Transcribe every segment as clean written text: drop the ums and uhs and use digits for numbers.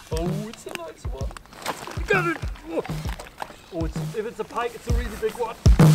Oh, it's a nice one. You got it. Oh, if it's a pike, it's a really big one.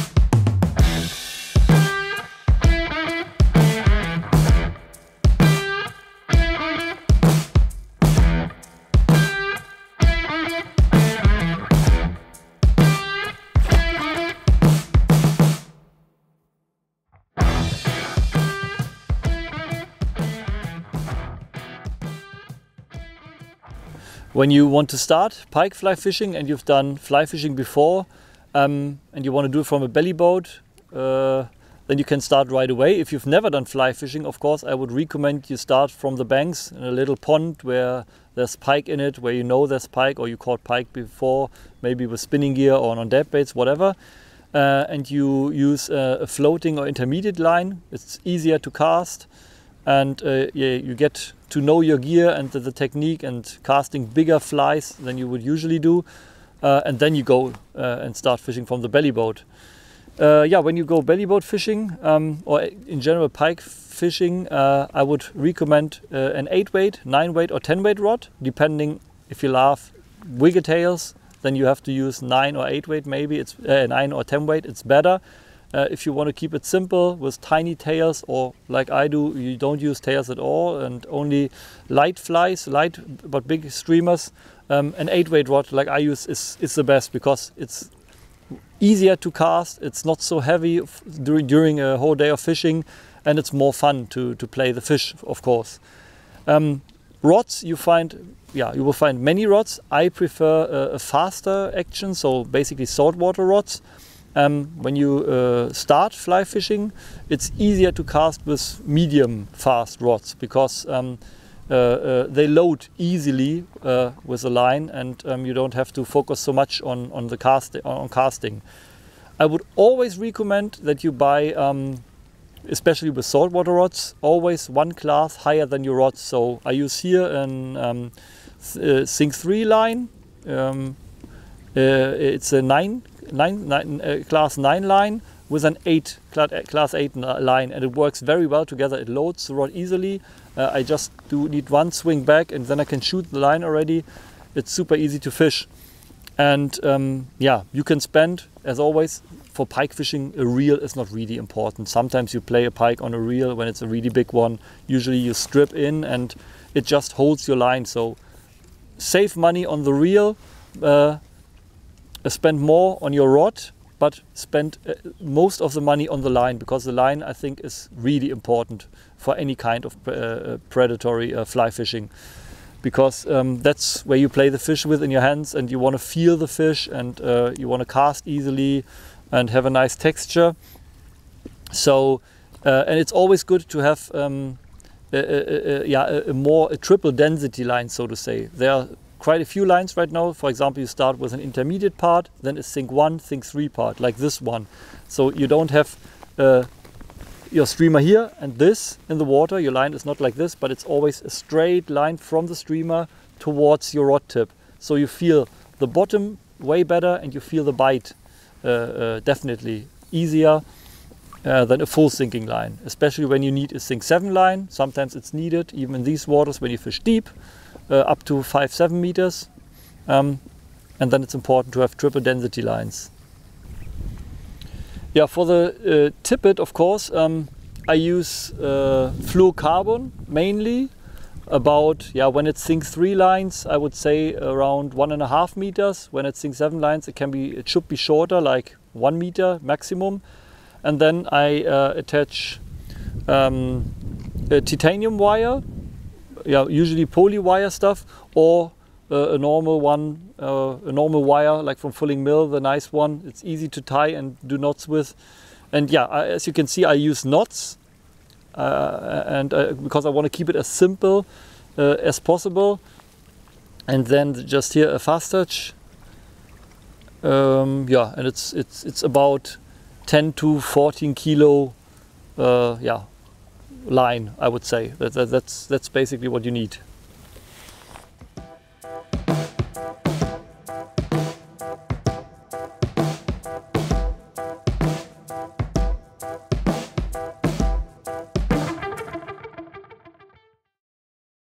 When you want to start pike fly fishing and you've done fly fishing before and you want to do it from a belly boat, then you can start right away. If you've never done fly fishing, of course, I would recommend you start from the banks in a little pond where there's pike in it, where you know there's pike or you caught pike before, maybe with spinning gear or on dead baits, whatever. And you use a floating or intermediate line. It's easier to cast. And yeah, you get to know your gear and the technique and casting bigger flies than you would usually do. And then you go and start fishing from the belly boat. Yeah, when you go belly boat fishing or in general pike fishing, I would recommend an 8-weight, 9-weight or 10-weight rod, depending if you love wigger tails, then you have to use 9 or 8-weight maybe, it's 9 or 10-weight, it's better. If you want to keep it simple with tiny tails, or like I do, you don't use tails at all and only light flies, light but big streamers, an 8-weight rod like I use is the best because it's easier to cast, it's not so heavy during a whole day of fishing, and it's more fun to play the fish, of course. Rods, you will find many rods. I prefer a faster action, so basically saltwater rods. When you start fly fishing, it's easier to cast with medium fast rods because they load easily with a line, and you don't have to focus so much on casting. I would always recommend that you buy, especially with saltwater rods, always one class higher than your rods. So I use here an Sink 3 line. It's a class 9 line with an class 8 line, and it works very well together. It loads the rod easily. I just need one swing back and then I can shoot the line already. It's super easy to fish. And yeah, you can spend, as always, for pike fishing, a reel is not really important. Sometimes you play a pike on a reel when it's a really big one. Usually you strip in and it just holds your line. So save money on the reel, spend more on your rod, but spend most of the money on the line, because the line, I think, is really important for any kind of predatory fly fishing. Because that's where you play the fish with in your hands, and you want to feel the fish, and you want to cast easily and have a nice texture. So, and it's always good to have a triple density line, so to say. There are quite a few lines right now. For example, you start with an intermediate part, then a Sink 1, Sink 3 part, like this one. So you don't have your streamer here and this in the water. Your line is not like this, but it's always a straight line from the streamer towards your rod tip. So you feel the bottom way better and you feel the bite definitely easier than a full sinking line, especially when you need a Sink 7 line. Sometimes it's needed, even in these waters when you fish deep, up to 5-7 meters. And then it's important to have triple density lines. Yeah, for the tippet, of course, I use fluorocarbon mainly. About, when it's Sink 3 lines, I would say around 1.5 meters. When it's Sink 7 lines, it should be shorter, like 1 meter maximum. And then I attach a titanium wire, usually poly wire stuff, or a normal one, a normal wire like from Fulling Mill, the nice one. It's easy to tie and do knots with. And as you can see, I use knots, because I want to keep it as simple as possible. And then just here a fast touch. And it's about 10 to 14 kilo line, I would say. That's basically what you need.